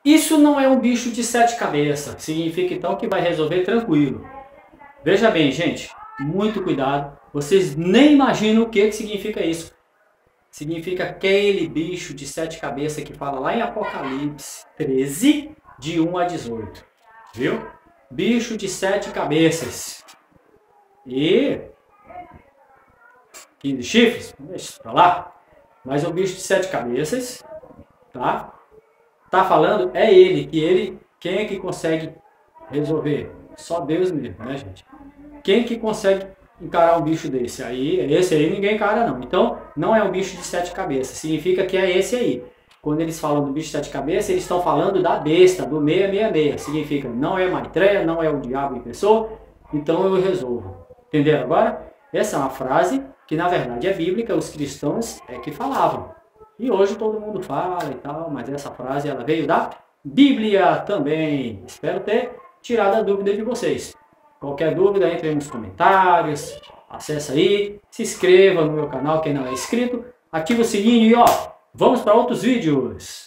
Isso não é um bicho de 7 cabeças. Significa então que vai resolver tranquilo. Veja bem, gente. Muito cuidado. Vocês nem imaginam o que significa isso. Significa aquele bicho de 7 cabeças que fala lá em Apocalipse 13, de 1 a 18. Viu? Bicho de 7 cabeças. E 15 chifres. Deixa isso pra lá. Mas o bicho de 7 cabeças, tá? Tá falando, é ele. Quem é que consegue resolver? Só Deus mesmo, né, gente? Quem que consegue encarar um bicho desse? Esse aí ninguém encara, não. Então, não é um bicho de 7 cabeças. Significa que é esse aí. Quando eles falam do bicho de 7 cabeças, eles estão falando da besta, do 666. Significa, não é Maitreya, não é o diabo em pessoa, então eu resolvo. Entenderam agora? Essa é uma frase que, na verdade, é bíblica, os cristãos é que falavam. E hoje todo mundo fala e tal, mas essa frase ela veio da Bíblia também. Espero ter tirado a dúvida de vocês. Qualquer dúvida, entre aí nos comentários, acessa aí, se inscreva no meu canal quem não é inscrito, ativa o sininho e ó, vamos para outros vídeos.